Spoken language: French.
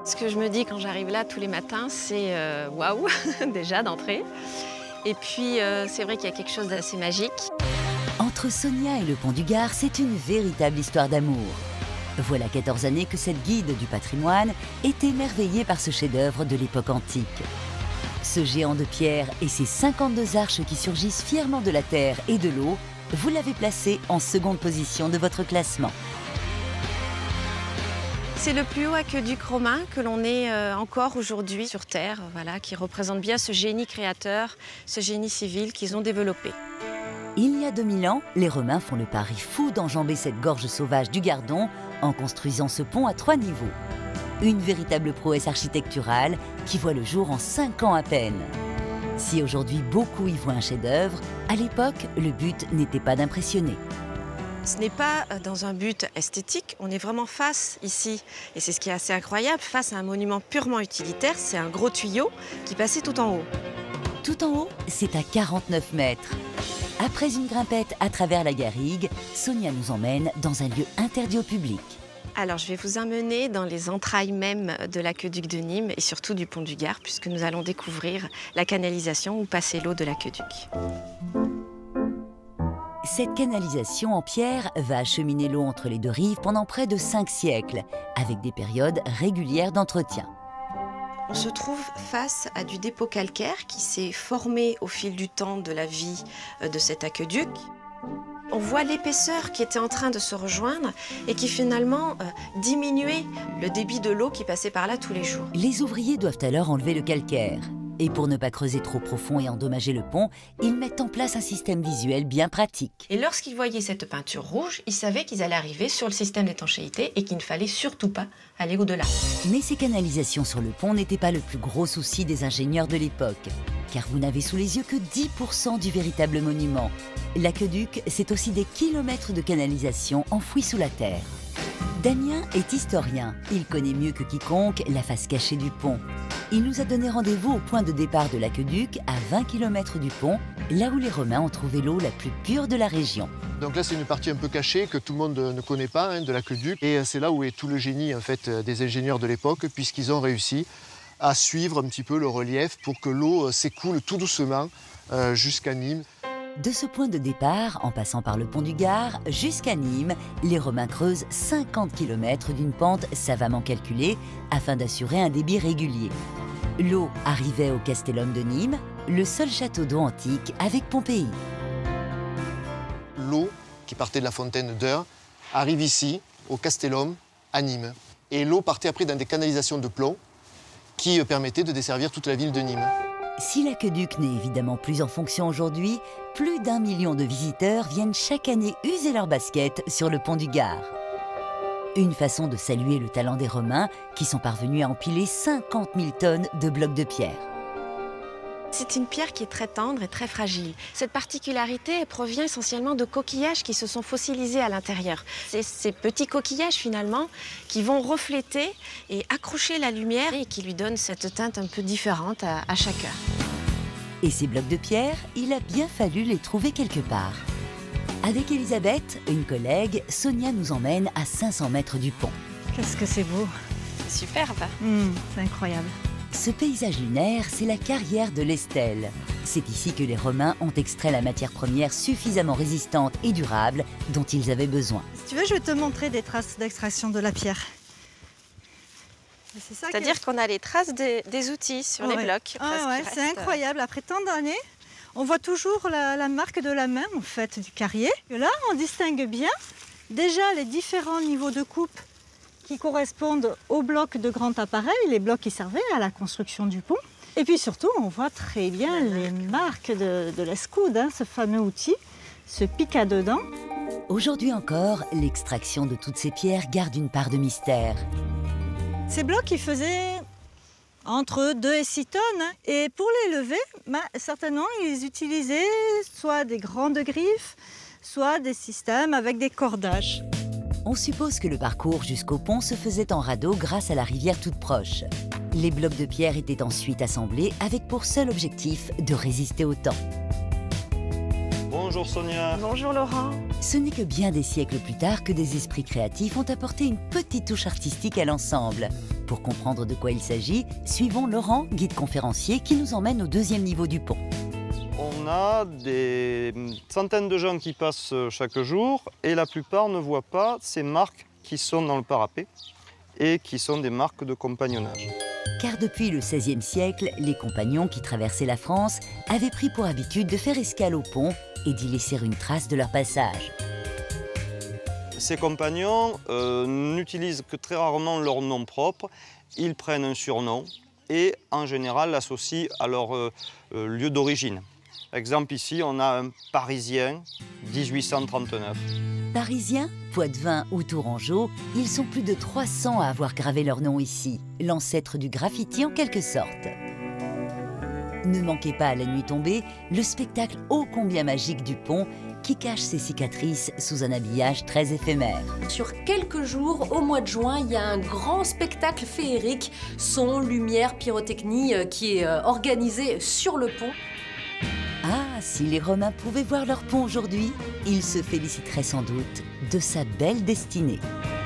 Ce que je me dis quand j'arrive là tous les matins, c'est waouh, déjà d'entrée. Et puis c'est vrai qu'il y a quelque chose d'assez magique. Entre Sonia et le Pont du Gard, c'est une véritable histoire d'amour. Voilà 14 années que cette guide du patrimoine est émerveillée par ce chef-d'œuvre de l'époque antique. Ce géant de pierre et ses 52 arches qui surgissent fièrement de la terre et de l'eau, vous l'avez placé en seconde position de votre classement. C'est le plus haut aqueduc romain que l'on ait encore aujourd'hui sur Terre, voilà, qui représente bien ce génie créateur, ce génie civil qu'ils ont développé. Il y a 2000 ans, les Romains font le pari fou d'enjamber cette gorge sauvage du Gardon en construisant ce pont à 3 niveaux. Une véritable prouesse architecturale qui voit le jour en 5 ans à peine. Si aujourd'hui beaucoup y voient un chef-d'œuvre, à l'époque, le but n'était pas d'impressionner. Ce n'est pas dans un but esthétique, on est vraiment face ici, et c'est ce qui est assez incroyable, face à un monument purement utilitaire, c'est un gros tuyau qui passait tout en haut. Tout en haut, c'est à 49 mètres. Après une grimpette à travers la garrigue, Sonia nous emmène dans un lieu interdit au public. Alors je vais vous emmener dans les entrailles même de l'aqueduc de Nîmes et surtout du Pont du Gard, puisque nous allons découvrir la canalisation où passait l'eau de l'aqueduc. Cette canalisation en pierre va acheminer l'eau entre les deux rives pendant près de 5 siècles, avec des périodes régulières d'entretien. On se trouve face à du dépôt calcaire qui s'est formé au fil du temps de la vie de cet aqueduc. On voit l'épaisseur qui était en train de se rejoindre et qui finalement diminuait le débit de l'eau qui passait par là tous les jours. Les ouvriers doivent alors enlever le calcaire. Et pour ne pas creuser trop profond et endommager le pont, ils mettent en place un système visuel bien pratique. Et lorsqu'ils voyaient cette peinture rouge, ils savaient qu'ils allaient arriver sur le système d'étanchéité et qu'il ne fallait surtout pas aller au-delà. Mais ces canalisations sur le pont n'étaient pas le plus gros souci des ingénieurs de l'époque. Car vous n'avez sous les yeux que 10% du véritable monument. L'aqueduc, c'est aussi des kilomètres de canalisation enfouis sous la terre. Damien est historien. Il connaît mieux que quiconque la face cachée du pont. Il nous a donné rendez-vous au point de départ de l'aqueduc, à 20 km du pont, là où les Romains ont trouvé l'eau la plus pure de la région. Donc là, c'est une partie un peu cachée que tout le monde ne connaît pas, de l'aqueduc. Et c'est là où est tout le génie en fait, des ingénieurs de l'époque, puisqu'ils ont réussi à suivre un petit peu le relief pour que l'eau s'écoule tout doucement jusqu'à Nîmes. De ce point de départ, en passant par le Pont du Gard, jusqu'à Nîmes, les Romains creusent 50 km d'une pente savamment calculée afin d'assurer un débit régulier. L'eau arrivait au Castellum de Nîmes, le seul château d'eau antique avec Pompéi. L'eau qui partait de la fontaine d'Eur arrive ici, au Castellum, à Nîmes. Et l'eau partait après dans des canalisations de plomb qui permettaient de desservir toute la ville de Nîmes. Si l'aqueduc n'est évidemment plus en fonction aujourd'hui, plus d'1 million de visiteurs viennent chaque année user leurs baskets sur le Pont du Gard. Une façon de saluer le talent des Romains qui sont parvenus à empiler 50 000 tonnes de blocs de pierre. C'est une pierre qui est très tendre et très fragile. Cette particularité elle provient essentiellement de coquillages qui se sont fossilisés à l'intérieur. C'est ces petits coquillages finalement qui vont refléter et accrocher la lumière et qui lui donnent cette teinte un peu différente à chaque heure. Et ces blocs de pierre, il a bien fallu les trouver quelque part. Avec Elisabeth, une collègue, Sonia nous emmène à 500 mètres du pont. Qu'est-ce que c'est beau. C'est superbe. C'est incroyable. Ce paysage lunaire, c'est la carrière de l'Estelle. C'est ici que les Romains ont extrait la matière première suffisamment résistante et durable dont ils avaient besoin. Si tu veux, je vais te montrer des traces d'extraction de la pierre. C'est-à-dire qu'on a les traces des outils sur les blocs. C'est incroyable. Après tant d'années, on voit toujours la marque de la main en fait, du carrier. Et là, on distingue bien déjà les différents niveaux de coupe qui correspondent aux blocs de grand appareil, les blocs qui servaient à la construction du pont. Et puis surtout, on voit très bien les marques de l'escoude, ce fameux outil, ce pic à deux dents. Aujourd'hui encore, l'extraction de toutes ces pierres garde une part de mystère. Ces blocs, ils faisaient entre 2 et 6 tonnes. Et pour les lever, certainement, ils utilisaient soit des grandes griffes, soit des systèmes avec des cordages. On suppose que le parcours jusqu'au pont se faisait en radeau grâce à la rivière toute proche. Les blocs de pierre étaient ensuite assemblés avec pour seul objectif de résister au temps. Bonjour Sonia. Bonjour Laurent. Ce n'est que bien des siècles plus tard que des esprits créatifs ont apporté une petite touche artistique à l'ensemble. Pour comprendre de quoi il s'agit, suivons Laurent, guide conférencier, qui nous emmène au deuxième niveau du pont. On a des centaines de gens qui passent chaque jour et la plupart ne voient pas ces marques qui sont dans le parapet et qui sont des marques de compagnonnage. Car depuis le XVIe siècle, les compagnons qui traversaient la France avaient pris pour habitude de faire escale au pont et d'y laisser une trace de leur passage. Ces compagnons n'utilisent que très rarement leur nom propre, ils prennent un surnom et en général l'associent à leur lieu d'origine. Par exemple ici on a un Parisien 1839. Parisiens, Poitevin ou Tourangeau, ils sont plus de 300 à avoir gravé leur nom ici, l'ancêtre du graffiti en quelque sorte. Ne manquez pas à la nuit tombée le spectacle ô combien magique du pont qui cache ses cicatrices sous un habillage très éphémère. Sur quelques jours, au mois de juin, il y a un grand spectacle féerique, son, lumière, pyrotechnie qui est organisé sur le pont. Ah, si les Romains pouvaient voir leur pont aujourd'hui, ils se féliciteraient sans doute de sa belle destinée.